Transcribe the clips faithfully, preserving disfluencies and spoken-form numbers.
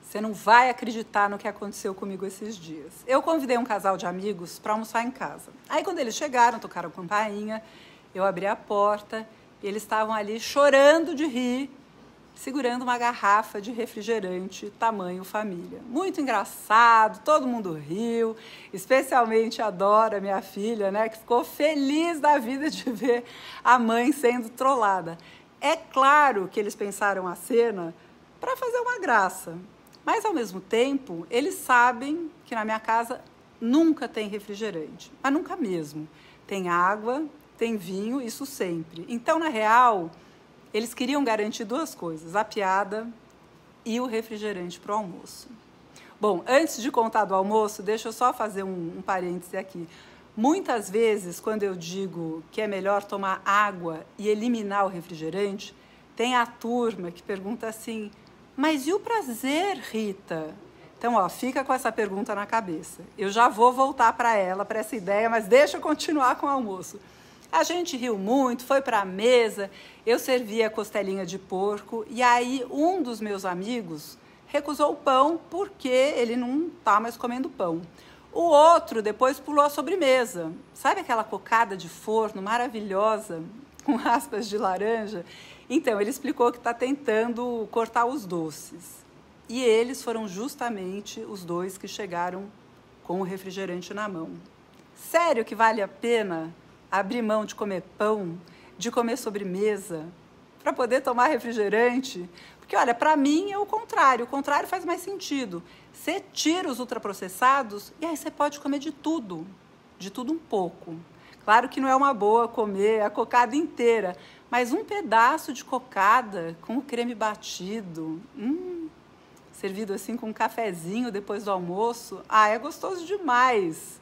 Você não vai acreditar no que aconteceu comigo esses dias. Eu convidei um casal de amigos para almoçar em casa. Aí quando eles chegaram, tocaram campainha, eu abri a porta e eles estavam ali chorando de rir, segurando uma garrafa de refrigerante tamanho família. Muito engraçado, todo mundo riu, especialmente a Dora, minha filha, né, que ficou feliz da vida de ver a mãe sendo trollada. É claro que eles pensaram a cena para fazer uma graça, mas ao mesmo tempo eles sabem que na minha casa nunca tem refrigerante, mas nunca mesmo. Tem água, tem vinho, isso sempre. Então, na real, eles queriam garantir duas coisas, a piada e o refrigerante para o almoço. Bom, antes de contar do almoço, deixa eu só fazer um, um parêntese aqui. Muitas vezes, quando eu digo que é melhor tomar água e eliminar o refrigerante, tem a turma que pergunta assim, mas e o prazer, Rita? Então, ó, fica com essa pergunta na cabeça. Eu já vou voltar para ela, para essa ideia, mas deixa eu continuar com o almoço. A gente riu muito, foi para a mesa, eu servi a costelinha de porco e aí um dos meus amigos recusou o pão porque ele não está mais comendo pão. O outro depois pulou a sobremesa. Sabe aquela cocada de forno maravilhosa com raspas de laranja? Então, ele explicou que está tentando cortar os doces. E eles foram justamente os dois que chegaram com o refrigerante na mão. Sério que vale a pena abrir mão de comer pão, de comer sobremesa, para poder tomar refrigerante? Porque, olha, para mim é o contrário. O contrário faz mais sentido. Você tira os ultraprocessados e aí você pode comer de tudo, de tudo um pouco. Claro que não é uma boa comer a cocada inteira, mas um pedaço de cocada com o creme batido, hum, servido assim com um cafezinho depois do almoço, ah, é gostoso demais.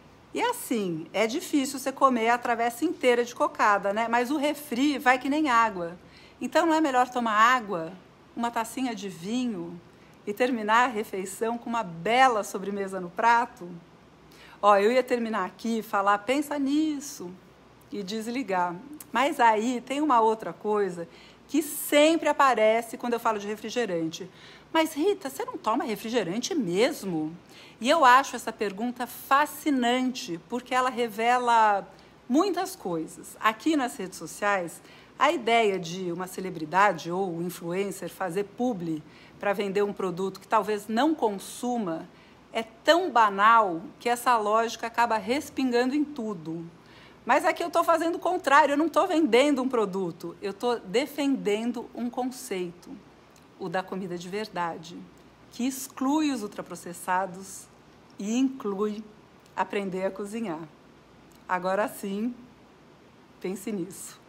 E assim, é difícil você comer a travessa inteira de cocada, né? Mas o refri vai que nem água. Então não é melhor tomar água, uma tacinha de vinho e terminar a refeição com uma bela sobremesa no prato? Ó, eu ia terminar aqui e falar, pensa nisso e desligar. Mas aí tem uma outra coisa que sempre aparece quando eu falo de refrigerante. Mas, Rita, você não toma refrigerante mesmo? E eu acho essa pergunta fascinante, porque ela revela muitas coisas. Aqui nas redes sociais, a ideia de uma celebridade ou um influencer fazer publi para vender um produto que talvez não consuma é tão banal que essa lógica acaba respingando em tudo. Mas aqui eu estou fazendo o contrário, eu não estou vendendo um produto, eu estou defendendo um conceito, o da comida de verdade, que exclui os ultraprocessados e inclui aprender a cozinhar. Agora sim, pense nisso.